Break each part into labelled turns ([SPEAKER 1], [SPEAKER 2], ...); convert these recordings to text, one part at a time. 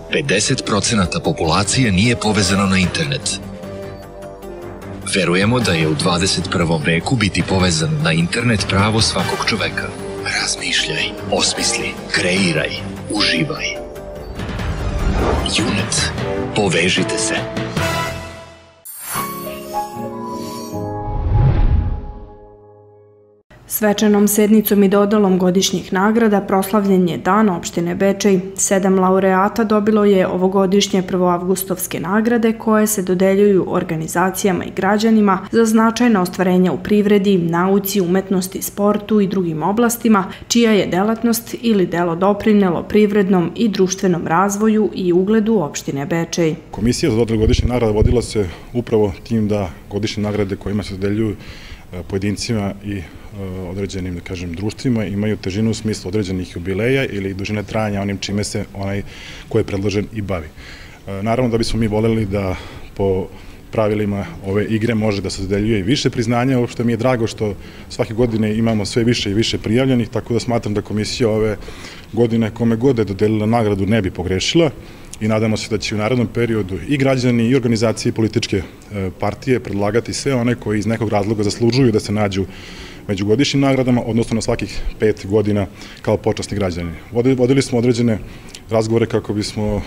[SPEAKER 1] 50% populacije nije povezano na internet. Verujemo da je u 21. veku biti povezan na internet pravo svakog čoveka. Razmišljaj, osmisli, kreiraj, uživaj. Unet. Povežite se.
[SPEAKER 2] Svečanom sednicom i dodalom godišnjih nagrada proslavljen je Dan opštine Bečej. 7 laureata dobilo je ovogodišnje prvoavgustovske nagrade koje se dodeljuju organizacijama i građanima za značajna ostvarenja u privredi, nauci, umetnosti, sportu i drugim oblastima, čija je delatnost ili delo doprinelo privrednom i društvenom razvoju i ugledu opštine Bečej.
[SPEAKER 3] Komisija za dodelu godišnjih nagrada vodila se upravo tim da godišnje nagrade kojima se dodeljuju pojedincima i određenim, da kažem, društvima imaju težinu u smislu određenih jubileja ili dužine trajanja onim čime se onaj ko je predložen i bavi. Naravno da bismo mi voljeli da po pravilima ove igre može da se dodeljuje i više priznanja, uopšte mi je drago što svake godine imamo sve više i više prijavljenih, tako da smatram da komisija ove godine kome god je dodelila nagradu ne bi pogrešila i nadamo se da će u narednom periodu i građani i organizacije i političke partije predlagati sve one koji iz nekog razloga zaslužuju da se nađu među godišnjim nagradama, odnosno na svakih 5 godina kao počasni građani. Vodili smo određene razgovore kako bismo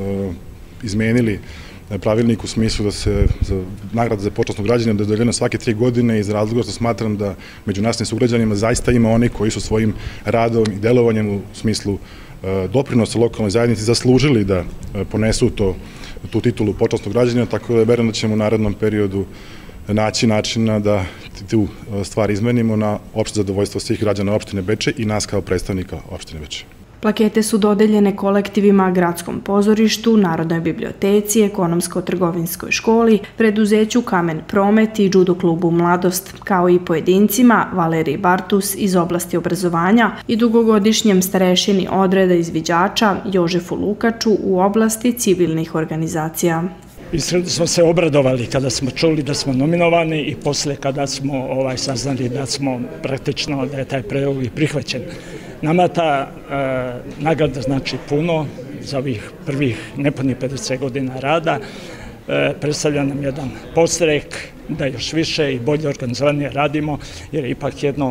[SPEAKER 3] izmenili pravilnik u smislu da se nagrada za počasnog građana dodeljuje svake 3 godine iz razloga što smatram da među našim sugrađanima zaista ima oni koji su svojim radom i delovanjem u smislu doprinosa lokalnoj zajednici zaslužili da ponesu tu titulu počasnog građanina, tako da verujem da ćemo u narednom periodu naći načina da tu stvar izmenimo na opšte zadovoljstvo svih građana opštine Bečej i nas kao predstavnika opštine Bečej.
[SPEAKER 2] Plakete su dodeljene kolektivima Gradskom pozorištu, Narodnoj biblioteci, Ekonomsko-trgovinskoj školi, preduzeću Kamen Promet i Judo klubu Mladost, kao i pojedincima Valeriji Bartus iz oblasti obrazovanja i dugogodišnjem starešini odreda izviđača Jožefu Lukaču u oblasti civilnih organizacija.
[SPEAKER 4] Iskreno smo se obradovali kada smo čuli da smo nominovani i posle kada smo saznali da smo praktično da je taj predlog i prihvaćen. Nama ta nagrada znači puno za ovih prvih nepunih 50 godina rada. Predstavlja nam jedan podstrek da još više i bolje organizovanije radimo, jer je ipak jedno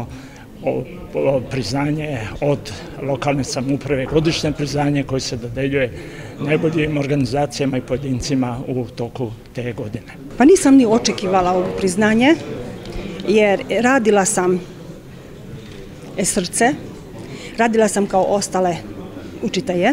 [SPEAKER 4] priznanje od lokalne samouprave, godišnje priznanje koje se dodeljuje najboljim organizacijama i pojedincima u toku te godine.
[SPEAKER 5] Pa nisam ni očekivala ovo priznanje, jer radila sam srce, radila sam kao ostale učitelje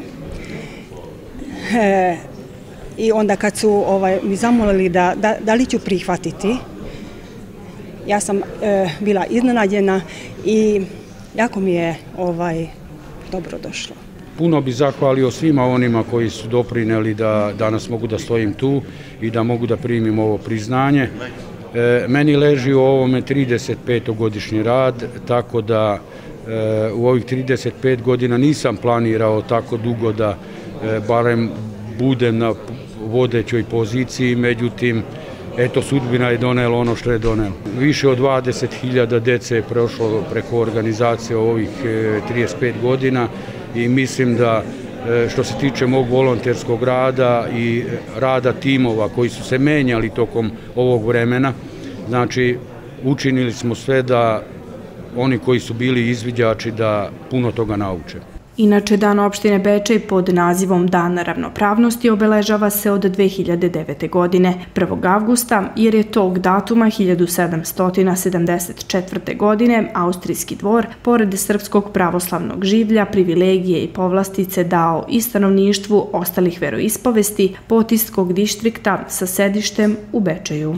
[SPEAKER 5] i onda kad su mi zamolili da li ću prihvatiti, ja sam bila iznenađena i jako mi je dobro došlo.
[SPEAKER 6] Puno bi zahvalio svima onima koji su doprineli da danas mogu da stojim tu i da mogu da primim ovo priznanje. Meni leži u ovome 35-godišnji rad, tako da u ovih 35 godina nisam planirao tako dugo da barem budem na vodećoj poziciji, međutim, eto, sudbina je donela ono što je donela. Više od 20.000 dece je prošlo preko organizacije ovih 35 godina i mislim da što se tiče mog volonterskog rada i rada timova koji su se menjali tokom ovog vremena, znači učinili smo sve da oni koji su bili izviđači da puno toga nauče.
[SPEAKER 2] Inače, Dan opštine Bečej pod nazivom Dan ravnopravnosti obeležava se od 2009. godine, 1. avgusta, jer je tog datuma 1774. godine Austrijski dvor, pored srpskog pravoslavnog življa, privilegije i povlastice dao i stanovništvu ostalih veroispovesti Potiskog dištrikta sa sedištem u Bečeju.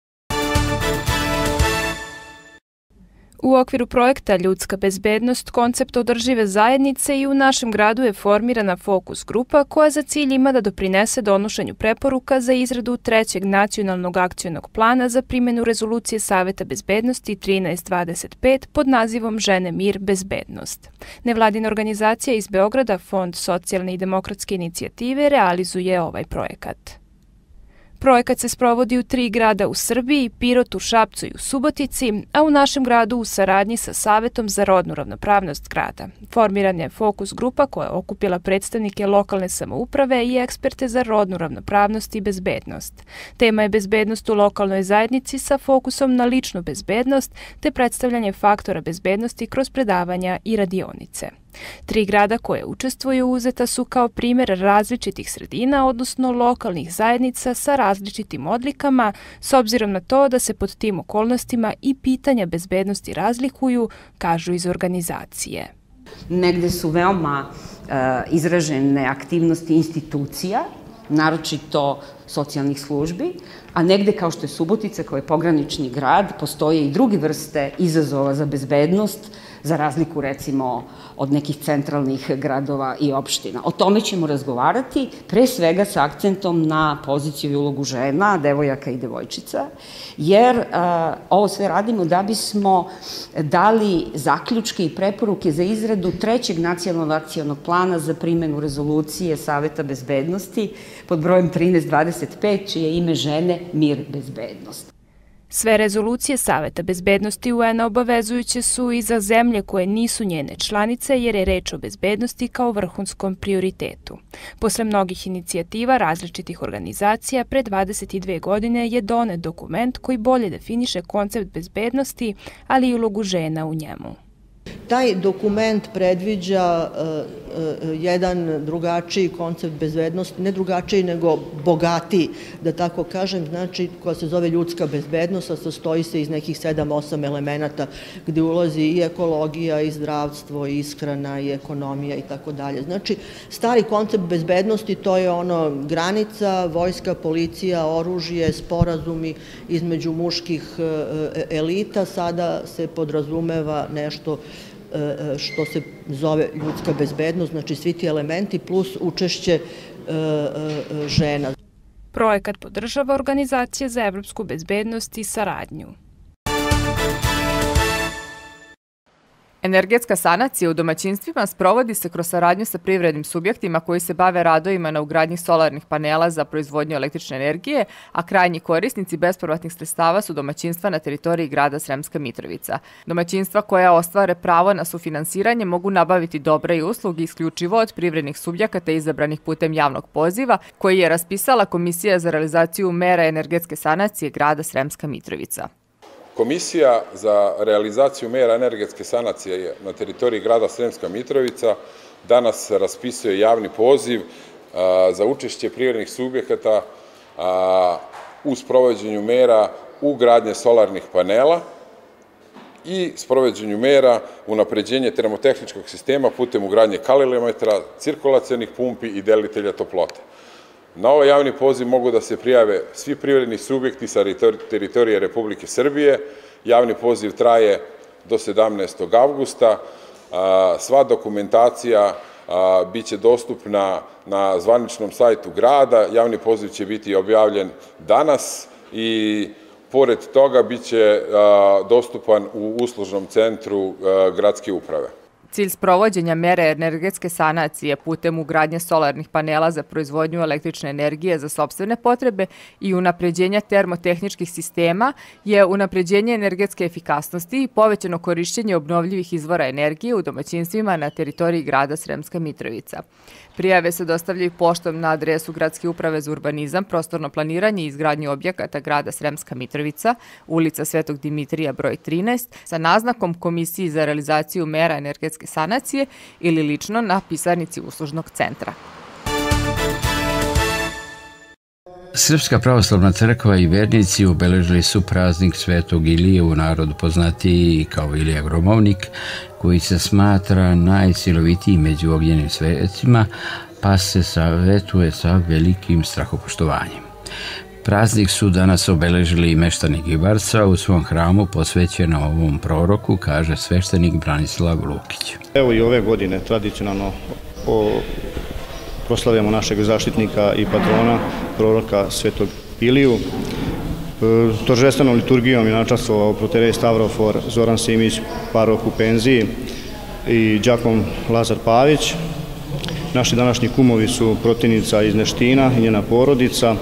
[SPEAKER 7] U okviru projekta Ljudska bezbednost, koncept održive zajednice i u našem gradu je formirana fokus grupa koja za cilj ima da doprinese donošenju preporuka za izradu 3. nacionalnog akcionog plana za primjenu rezolucije Saveta bezbednosti 1325 pod nazivom Žene, mir, bezbednost. Nevladina organizacija iz Beograda, Fond socijalne i demokratske inicijative, realizuje ovaj projekat. Projekat se sprovodi u 3 grada u Srbiji, Pirotu, Šapcu i u Subotici, a u našem gradu u saradnji sa Savetom za rodnu ravnopravnost grada. Formirana je fokus grupa koja je okupila predstavnike lokalne samouprave i eksperte za rodnu ravnopravnost i bezbednost. Tema je bezbednost u lokalnoj zajednici sa fokusom na ličnu bezbednost te predstavljanje faktora bezbednosti kroz predavanja i radionice. 3 grada koje učestvuju uzeta su kao primjer različitih sredina, odnosno lokalnih zajednica sa različitim odlikama, s obzirom na to da se pod tim okolnostima i pitanja bezbednosti razlikuju, kažu iz organizacije.
[SPEAKER 8] Negde su veoma izražene aktivnosti institucija, naročito socijalnih službi, a negde kao što je Subotica, koji je pogranični grad, postoje i druge vrste izazova za bezbednost, za razliku recimo od nekih centralnih gradova i opština. O tome ćemo razgovarati, pre svega sa akcentom na poziciju i ulogu žena, devojaka i devojčica, jer ovo sve radimo da bismo dali zaključke i preporuke za izradu 3. nacionalnog akcionog plana za primenu rezolucije Saveta bezbednosti pod brojem 1325, čije ime žene, mir, bezbednost.
[SPEAKER 7] Sve rezolucije Saveta bezbednosti UN-a obavezujuće su i za zemlje koje nisu njene članice jer je reč o bezbednosti kao vrhunskom prioritetu. Posle mnogih inicijativa različitih organizacija, pre 22 godine je donet dokument koji bolje definiše koncept bezbednosti, ali i ulogu žena u njemu.
[SPEAKER 9] Taj dokument predviđa jedan drugačiji koncept bezbednosti, ne drugačiji nego bogatiji, da tako kažem, znači koja se zove ljudska bezbednost, a sastoji se iz nekih 7-8 elemenata gde ulazi i ekologija, i zdravstvo, i ishrana, i ekonomija i tako dalje. Znači, stari koncept bezbednosti to je ono granica, vojska, policija, oružje, sporazumi između muških elita, sada se podrazumeva nešto što se zove ljudska bezbednost, znači svi ti elementi plus učešće žena.
[SPEAKER 7] Projekat podržava Organizacija za evropsku bezbednost i saradnju.
[SPEAKER 10] Energetska sanacija u domaćinstvima sprovodi se kroz saradnju sa privrednim subjektima koji se bave radovima na ugradnji solarnih panela za proizvodnju električne energije, a krajnji korisnici bespovratnih sredstava su domaćinstva na teritoriji grada Sremska Mitrovica. Domaćinstva koja ostvare pravo na sufinansiranje mogu nabaviti dobre i usluge isključivo od privrednih subjekata izabranih putem javnog poziva koji je raspisala Komisija za realizaciju mera energetske sanacije grada Sremska Mitrovica.
[SPEAKER 11] Komisija za realizaciju mera energetske sanacije na teritoriji grada Sremska Mitrovica danas raspisuje javni poziv za učešće privrednih subjekata u sprovođenju mera ugradnje solarnih panela i sprovođenju mera unapređenje termotehničkog sistema putem ugradnje kalilometra, cirkulacionih pumpi i delitelja toplote. Na ovaj javni poziv mogu da se prijave svi privredni subjekti sa teritorije Republike Srbije. Javni poziv traje do 17. avgusta. Sva dokumentacija biće dostupna na zvaničnom sajtu grada. Javni poziv će biti objavljen danas i pored toga biće dostupan u uslužnom centru gradske uprave.
[SPEAKER 10] Cilj sprovođenja mere energetske sanacije putem ugradnje solarnih panela za proizvodnju električne energije za sopstvene potrebe i unapređenja termotehničkih sistema je unapređenje energetske efikasnosti i povećano korišćenje obnovljivih izvora energije u domaćinstvima na teritoriji grada Sremska Mitrovica. Prijave se dostavljaju poštom na adresu Gradske uprave za urbanizam, prostorno planiranje i izgradnju objekata grada Sremska Mitrovica, ulica Svetog Dimitrija broj 13, sa naznakom Komisiji za realizaciju mera energetske sanacije ili lično na pisarnici uslužnog centra.
[SPEAKER 12] Srpska pravoslavna crkva i vernici obeležili su praznik Svetog Ilije, u narodu poznatiji kao Ilija Gromovnik, koji se smatra najsilovitijim među ognjenim svetcima, pa se savetuje sa velikim strahopoštovanjem. Praznik su danas obeležili i meštani Gibarca u svom hramu posvećeno ovom proroku, kaže sveštenik Branislav Lukić.
[SPEAKER 13] Evo i ove godine tradicionalno proslavljamo našeg zaštitnika i patrona, proroka Svetog Iliju. Торжественom liturgijom je načastvovao proterej Stavrofor Zoran Simić, parok u penziji, i đakon Lazar Pavić. Naši današnji kumovi su protivnica iz Neština i njena porodica,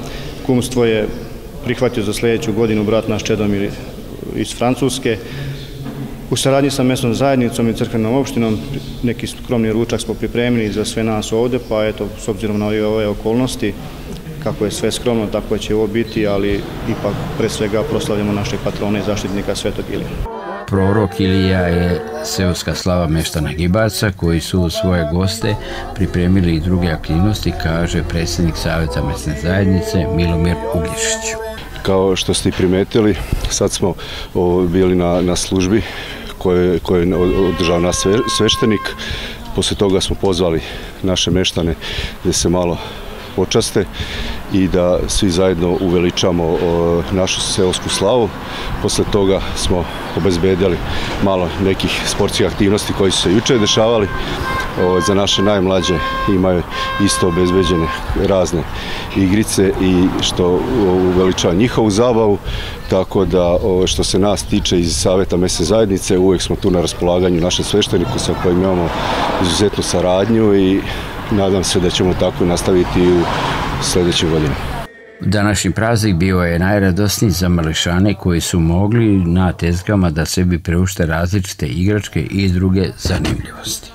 [SPEAKER 13] kumstvo je prihvatio za sljedeću godinu brat naš Čedomir iz Francuske. U saradnji sa mesnom zajednicom i crkvenom opštinom neki skromni ručak smo pripremili za sve nas ovde, pa eto, s obzirom na ove okolnosti, kako je sve skromno, tako će ovo biti, ali ipak pre svega proslavljamo našeg patrona i zaštitnika Svetog Ilije.
[SPEAKER 12] Prorok Ilija je seoska slava meštana Gibaca koji su u svoje goste pripremili i druge aktivnosti, kaže predsjednik Saveta mesne zajednice Milomir Uglješić.
[SPEAKER 14] Kao što ste i primetili, sad smo bili na službi koju je održao naš sveštenik. Posle toga smo pozvali naše meštane da se malo počaste i da svi zajedno uveličamo našu seosku slavu. Posle toga smo obezbedili malo nekih sportskih aktivnosti koji su se juče dešavali. Za naše najmlađe imaju isto obezbeđene razne igrice i što uveličava njihovu zabavu, tako da što se nas tiče iz Saveta mesne zajednice, uvijek smo tu na raspolaganju našem svešteniku sa kojim imamo izuzetnu saradnju i nadam se da ćemo tako nastaviti u sljedećoj godini.
[SPEAKER 12] Današnji praznik bio je najradosniji za mališane koji su mogli na tezgama da sebi preušte različite igračke i druge zanimljivosti.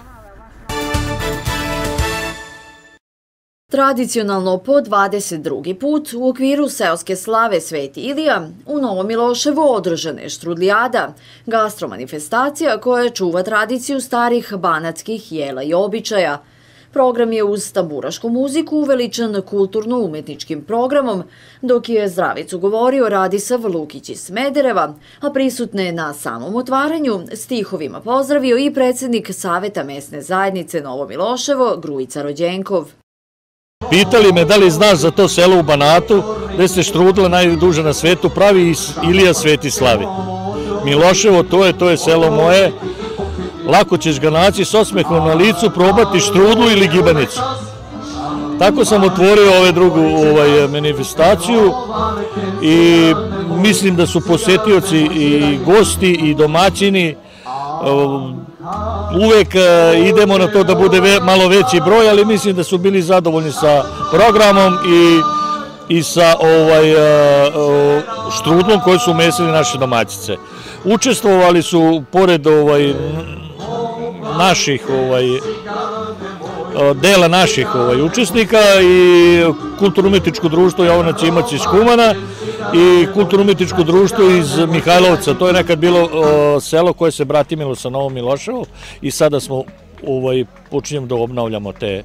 [SPEAKER 15] Tradicionalno po 22. put u okviru seoske slave Sveti Ilija u Novom Miloševu održana je štrudlijada, gastromanifestacija koja čuva tradiciju starih banatskih jela i običaja. Program je uz tamburašku muziku uveličan kulturno-umetničkim programom, dok je zdravicu govorio Radisav Lukić iz Smedereva, a prisutne na samom otvaranju stihovima pozdravio i predsjednik Saveta mesne zajednice Novo Miloševo Grujica Rođenkov.
[SPEAKER 16] Pitali me da li znaš za to selo u Banatu, gde se štrudla najduže na svetu pravi Ilija Svetislavi. Miloševo, to je selo moje. Lako ćeš ga naći s osmehom na licu, probati štrudlu ili gibanicu. Tako sam otvorio drugu manifestaciju i mislim da su posetioci i gosti i domaćini. Uvek idemo na to da bude malo veći broj, ali mislim da su bili zadovoljni sa programom i sa štrudlom koju su umesili naše domaćice. Učestvovali su, pored naših dela naših učesnika, i kulturno-umetničko društvo Jovana Ćimac iz Kumana i kulturno-umetničko društvo iz Mihajlovca. To je nekad bilo selo koje se bratimilo sa Novom Miloševom i sada smo počinjemo da obnavljamo te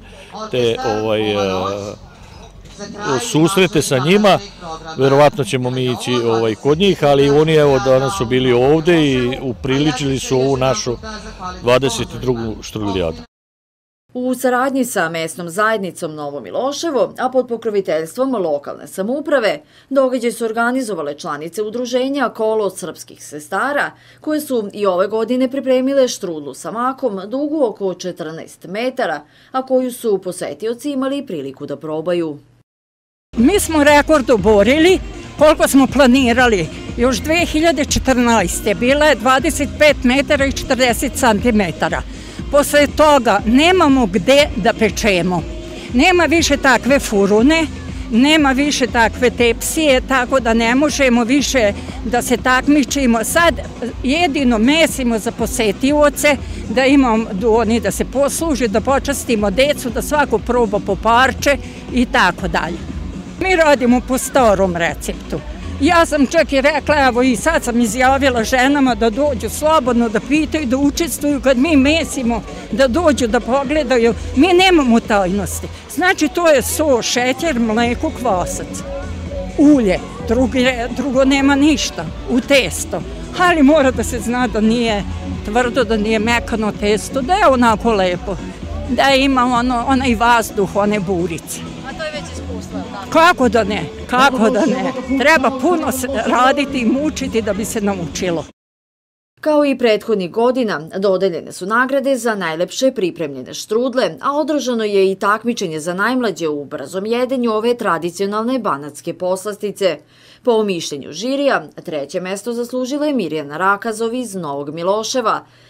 [SPEAKER 16] susrete sa njima. Verovatno ćemo mi ići kod njih, ali oni danas su bili ovde i upriličili su ovu našu 22. štrudlijadu.
[SPEAKER 15] U saradnji sa mesnom zajednicom Novo Miloševo, a pod pokroviteljstvom lokalne samouprave, događaj su organizovale članice udruženja Kolo srpskih sestara, koje su i ove godine pripremile štrudlu sa makom dugu oko 14 metara, a koju su posetioci imali priliku da probaju.
[SPEAKER 17] Mi smo rekord oborili koliko smo planirali. Još 2014. bila je 25 metara i 40 santimetara. Posle toga nemamo gde da pečemo. Nema više takve furune, nema više takve tepsije, tako da ne možemo više da se takmičimo. Sad jedino mesimo za posetioce, da imamo oni da se posluži, da počastimo decu, da svako proba po parče i tako dalje. Mi radimo po starom receptu. Ja sam čak i rekla, evo i sad sam izjavila ženama da dođu slobodno, da pitaju, da učestvuju kad mi mesimo, da dođu, da pogledaju. Mi nemamo tajnosti. Znači to je so, šećer, mleko, kvasac, ulje, drugo nema ništa u testo. Ali mora da se zna da nije tvrdo, da nije mekano testo, da je onako lepo, da ima onaj vazduh, one burice.
[SPEAKER 15] A to je već iskustvo, tako?
[SPEAKER 17] Kako da ne, kako da ne. Treba puno raditi i mučiti da bi se naučilo.
[SPEAKER 15] Kao i prethodnih godina, dodeljene su nagrade za najlepše pripremljene štrudle, a održano je i takmičenje za najmlađe u brzom jedenju ove tradicionalne banatske poslastice. Po mišljenju žirija, treće mesto zaslužila je Mirjana Rakazov iz Novog Miloševa,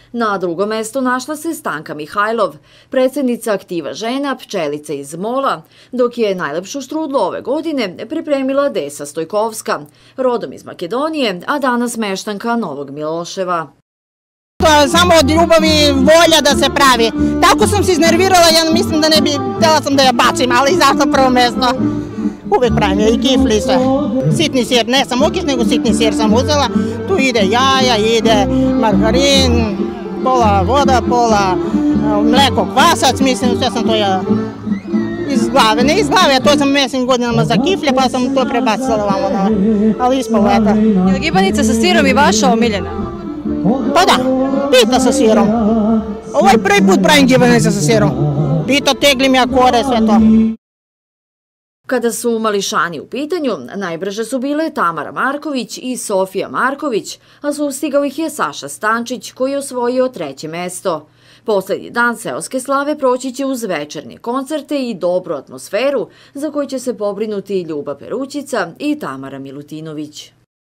[SPEAKER 15] Na drugom mestu našla se Stanka Mihajlov, predsjednica aktiva žena Pčelica iz Mola, dok je najlepšu štrudlu ove godine pripremila Desa Stojkovska, rodom iz Makedonije, a danas meštanka Novog Miloševa.
[SPEAKER 18] To je samo od ljubavi i volja da se pravi. Tako sam se iznervirala, ja mislim da ne bi, htjela sam da je bacim, ali zašto prvo mesto? Uvijek pravim je i kifli i sve. Sitni sir, ne sam ukiš, nego sitni sir sam uzela. Tu ide jaja, ide margarin, pola voda, pola mleko, kvasac, mislim, sve sam to ja iz glave. Ne iz glave, to sam mesim godinama za kiflje, pa sam to prebacila vamo, ali ispalo je da.
[SPEAKER 19] Je li gibanica sa sirom i vaša omiljena?
[SPEAKER 18] Pa da, pita sa sirom. Ovo je prvi put pravim gibanica sa sirom. Pita, teglim ja kore, sve to.
[SPEAKER 15] Kada su mališani u pitanju, najbrže su bile Tamara Marković i Sofija Marković, a sustigao ih je Saša Stančić koji je osvojio 3. mesto. Poslednji dan seoske slave proći će uz večernje koncerte i dobru atmosferu za koju će se pobrinuti Ljuba Perućica i Tamara Milutinović.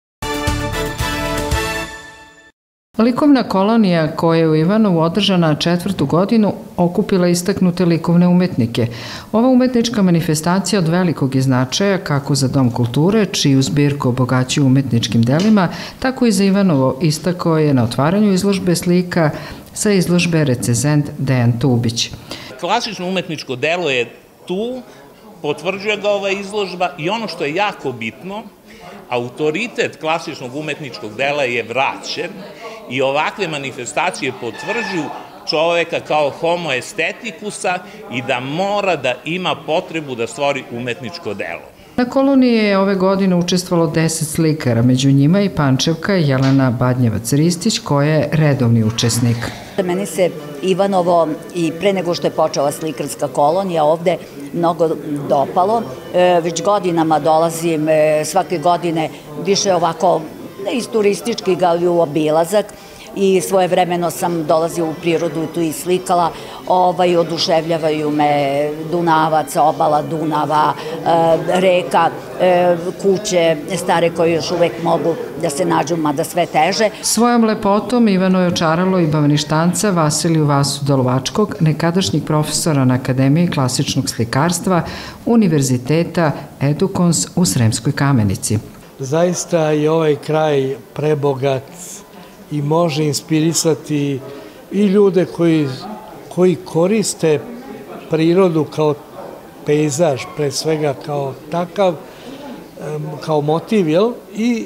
[SPEAKER 20] Likovna kolonija koja je u Ivanovu održana 4. godinu okupila istaknute likovne umetnike. Ova umetnička manifestacija od velikog je značaja kako za Dom kulture, čiju zbirku obogaćuju umetničkim delima, tako i za Ivanovo, istakao je na otvaranju izložbe slika sa izložbe recenzent Dejan Tubić.
[SPEAKER 21] Klasično umetničko delo je tu, potvrđuje ga ova izložba i ono što je jako bitno, autoritet klasičnog umetničkog dela je vraćen i ovakve manifestacije potvrđuju čoveka kao homo estetikusa i da mora da ima potrebu da stvori umetničko delo.
[SPEAKER 20] Na koloniji je ove godine učestvalo 10 slikara, među njima i Pančevka Jelena Badnjevac-Ristić koja je redovni učesnik.
[SPEAKER 22] Meni se Ivanovo i pre nego što je počela slikarska kolonija ovde mnogo dopalo. Već godinama dolazim, svake godine više ovako, ne iz turističkih, ali u obilazak i svojevremeno sam dolazila u prirodu i tu i slikala. Oduševljavaju me Dunavac, obala Dunava, reka, kuće stare koje još uvek mogu da se nađu, mada sve teže.
[SPEAKER 20] Svojom lepotom Ivano je očaralo i bavništanca Vasiliju Vasu Dolovačkog, nekadašnjeg profesora na Akademiji klasičnog slikarstva Univerziteta Edukons u Sremskoj Kamenici.
[SPEAKER 23] Zaista je ovaj kraj prebogat i može inspirisati i ljude koji koriste prirodu kao pejzaž, pre svega kao takav, kao motiv, i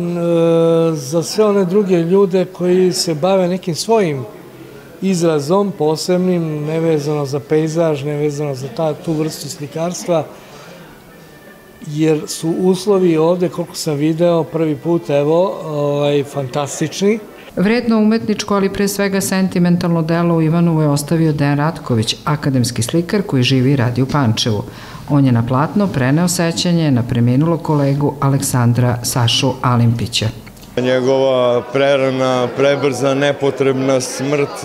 [SPEAKER 23] za sve one druge ljude koji se bave nekim svojim izrazom posebnim, nevezano za pejzaž, nevezano za tu vrstu slikarstva, jer su uslovi ovde, koliko sam video prvi put, fantastični.
[SPEAKER 20] Vredno umetničko, ali pre svega sentimentalno delo u Ivanovu je ostavio Dejan Ratković, akademski slikar koji živi i radi u Pančevu. On je na platno preneo sećanje na preminulog kolegu Aleksandra Sašu Alimpića.
[SPEAKER 24] Njegova prerana, prebrza, nepotrebna smrt,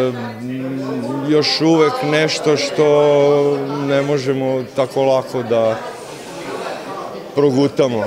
[SPEAKER 24] još uvek nešto što ne možemo tako lako da progutamo.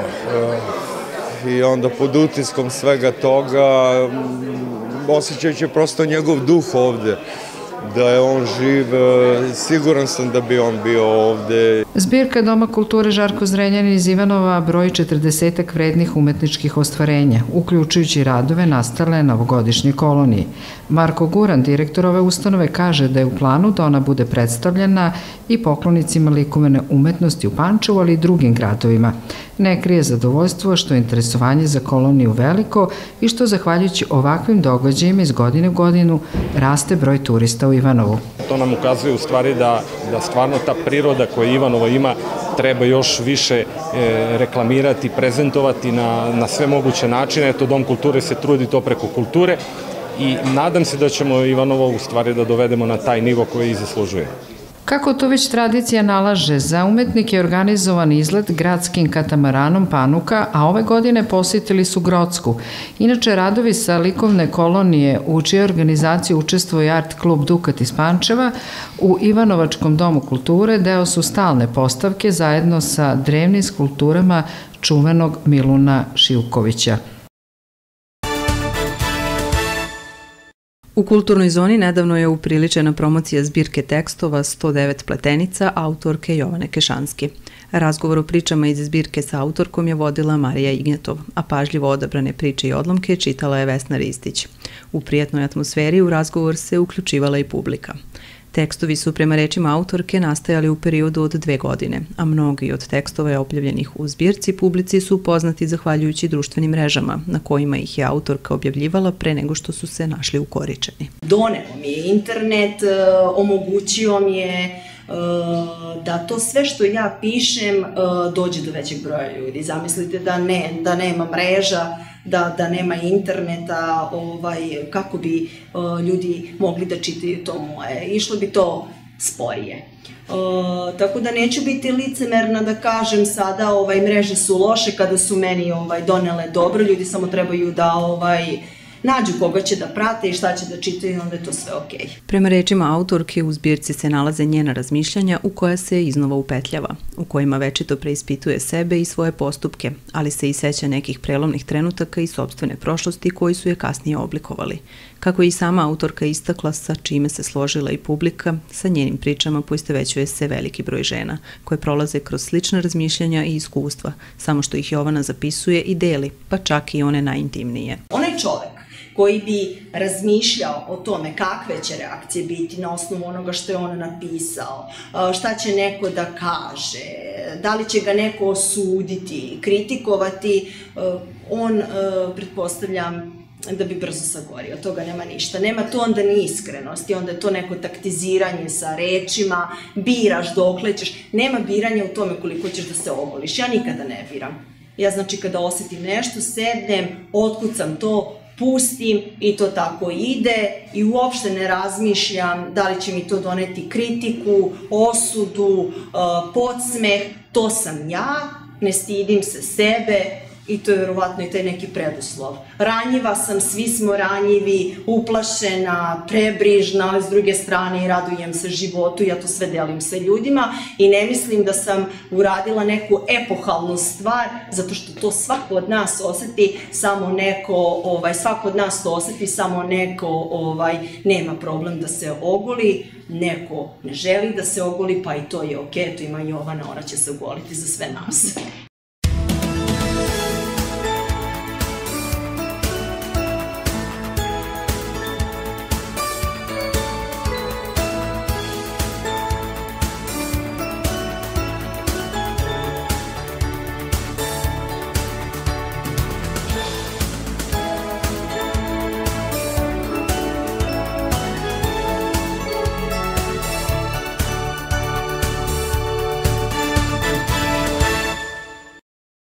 [SPEAKER 24] I onda pod utiskom svega toga, osjećajući prosto njegov duh ovde, da je on živ, siguran sam da bi on bio ovde.
[SPEAKER 20] Zbirka Doma kulture Žarko Zrenjanin iz Ivanova broji 40-ak vrednih umetničkih ostvarenja, uključujući radove nastale na ovogodišnjoj koloniji. Marko Guran, direktor ove ustanove, kaže da je u planu da ona bude predstavljena i poklonicima likovne umetnosti u Pančevu, ali i drugim gradovima. Ne krije zadovoljstvo što je interesovanje za koloniju veliko i što, zahvaljujući ovakvim događajima iz godine u godinu, raste broj turista u Ivanovu.
[SPEAKER 25] To nam ukazuje u stvari da stvarno ta priroda koju Ivanovo ima treba još više reklamirati, prezentovati na sve moguće načine. Eto, Dom kulture se trudi to preko kulture i nadam se da ćemo Ivanovo u stvari da dovedemo na taj nivo koji i zaslužuje.
[SPEAKER 20] Kako to već tradicija nalaže, za umetnike je organizovan izlet gradskim katamaranom Panuka, a ove godine posjetili su Grocku. Inače, radovi sa likovne kolonije u čijoj organizaciji učestvuje Art klub Dukat iz Pančeva u Ivanovačkom domu kulture deo su stalne postavke zajedno sa drevnim skulpturama čuvenog Miluna Šivkovića.
[SPEAKER 1] U kulturnoj zoni nedavno je upriličena promocija zbirke tekstova 109 pletenica autorke Jovane Kešanski. Razgovor o pričama iz zbirke sa autorkom je vodila Marija Ignjatov, a pažljivo odabrane priče i odlomke čitala je Vesna Ristić. U prijatnoj atmosferi u razgovor se uključivala i publika. Tekstovi su prema rečima autorke nastajali u periodu od 2 godine, a mnogi od tekstova objavljenih u zbirci publici su poznati zahvaljujući društvenim mrežama, na kojima ih je autorka objavljivala pre nego što su se našli ukoričeni.
[SPEAKER 3] Doneo mi je internet, omogućio mi je da to sve što ja pišem dođe do većeg broja ljudi. Zamislite da nema mreža, da nema interneta, kako bi ljudi mogli da čitaju to moje. Išlo bi to sporije. Tako da neću biti licemerna da kažem sada mreže su loše kada su meni donele dobro, ljudi samo trebaju da nađu koga će da prate i šta će da čitaju i onda je to sve okej.
[SPEAKER 1] Prema rečima autorke u zbirci se nalaze njena razmišljanja u koja se iznova upetljava, u kojima večito preispituje sebe i svoje postupke, ali se i seća nekih prelomnih trenutaka i sopstvene prošlosti koji su je kasnije oblikovali. Kako je i sama autorka istakla, sa čime se složila i publika, sa njenim pričama poistovećuje se veliki broj žena, koje prolaze kroz slična razmišljanja i iskustva, samo što ih Jovana zapisuje i deli, pa čak i one najintimnije.
[SPEAKER 3] Onaj čovek koji bi razmišljao o tome kakve će reakcije biti na osnovu onoga što je on napisao, šta će neko da kaže, da li će ga neko osuditi, kritikovati, on, pretpostavljam, da bi brzo sagorio, od toga nema ništa. Nema to onda ni iskrenosti, onda je to neko taktiziranje sa rečima, biraš dokle ćeš, nema biranja u tome koliko ćeš da se ogoliš. Ja nikada ne biram. Ja znači kada osetim nešto, sednem, otkucam to, pustim i to tako ide i uopšte ne razmišljam da li će mi to doneti kritiku, osudu, podsmeh, to sam ja, ne stidim se sebe i to je verovatno i taj neki preduslov. Ranjiva sam, svi smo ranjivi, uplašena, prebrižna, s druge strane i radujem se životu, ja to sve delim sa ljudima i ne mislim da sam uradila neku epohalnu stvar, zato što to svako od nas oseti, samo neko nema problem da se ogoli, neko ne želi da se ogoli, pa i to je okej, to ima Jovana, ona će se ogoliti za sve nas.